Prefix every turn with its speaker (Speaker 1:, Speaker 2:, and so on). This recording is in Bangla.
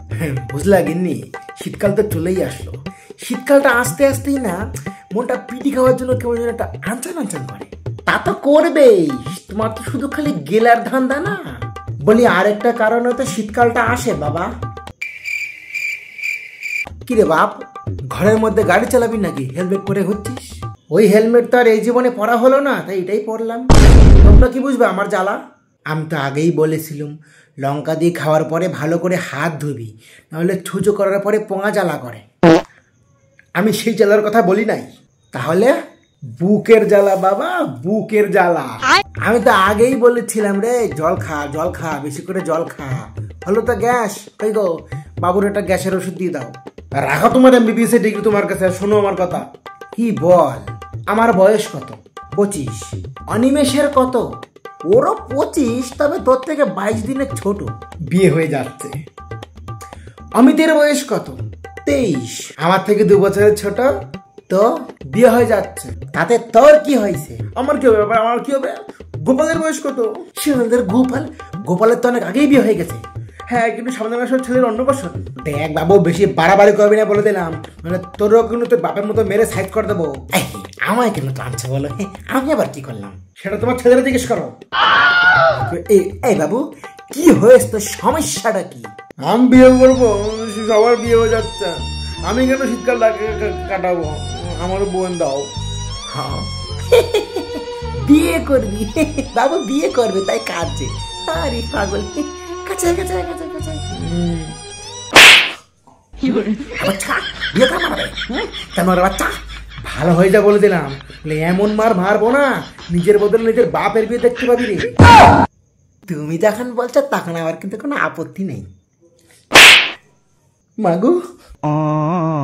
Speaker 1: বুঝলা গিন্নি, শীতকাল তো চলেই আসলো। শীতকালটা আসতে আসতেই না মনটা পিটি খাওয়ার জন্য কেমন যেন একটা আনচান আনচান করে। তা তো করবেই, তোমার তো শুধু খালি গেলার ধান্দা না। বলি আরেকটা কারণে তো শীতকালটা আসে বাবা। কিরে বাপ, ঘরের মধ্যে গাড়ি চালাবি নাকি হেলমেট পরে ঘুরছিস? ওই হেলমেট তো আর এই জীবনে পরা হলো না, তাই এটাই পরলাম। তোমরা কি বুঝবে আমার জ্বালা? আমি তো আগেই বলেছিলাম লঙ্কা দিয়ে খাওয়ার পরে ভালো করে হাত ধুবি, নাহলে ছুঁচো করার পরে পোঙা জ্বালা করে। আমি সেই জ্বালার কথা বলি নাই। তাহলে বুকের জ্বালা বাবা, বুকের জ্বালা। আমি তো আগেই বলেছিলাম রে, জল খা জল খা, বেশি করে জল খা। হলো তো গ্যাস, কই গো বাবুর একটা গ্যাসের ওষুধ দিয়ে দাও। রাখো তোমার এমবিবিএস এর ডিগ্রি তোমার কাছে, শোনো আমার কথা। কি বল? আমার বয়স কত? 25। অনিমেষের কত? ওরও 25, তবে তোর থেকে 22 দিনের ছোট। বিয়ে হয়ে যাচ্ছে। অমিতের বয়স কত? 23। আমার থেকে 2 বছরের ছোট, তো বিয়ে হয়ে যাচ্ছে। তাতে তোর কি হয়েছে? আমার কি হবে? আমার কি হবে? গোপালের বয়স কত? শিবনের গোপাল, গোপালের তো অনেক আগেই বিয়ে হয়ে গেছে। হ্যাঁ, কিন্তু সামনে মাসের ছেলের অন্নপ্রাশন। দেখ বাবু, বেশি বাড়াবাড়ি করবি না বলে দিলাম, মানে তোরও কিন্তু তোর বাপের মতো মেরে সাইড করে দেবো। আমায় কেন টানছে বলো? আমি আবার কি করলাম? সেটা তোমার ছেলেরা জিজ্ঞেস করো। এই বাবু, কি হয়েছে, তোর সমস্যাটা কি? আমি বিয়ে করবো, সবার বিয়ে হয়ে যাচ্ছে, আমি কেন শীতকাল কাটাবো? আমার বোন দাও। হ্যাঁ, বিয়ে করবি বাবু, বিয়ে করবে তাই কাঁদছে। আরে পাগল, কাঁচায় কাঁচায় কাঁচায় কাঁচায়। বিয়ে করা মারবে কেন রে বাচ্চা? ভালো হয়ে যা বলে দিলাম, এমন মার মারবো না নিজের বদলে নিজের বাপের বিয়ে দেখতে পাবি রে। তুমি যখন বলছো তখন আবার কিন্তু কোনো আপত্তি নেই। মাগো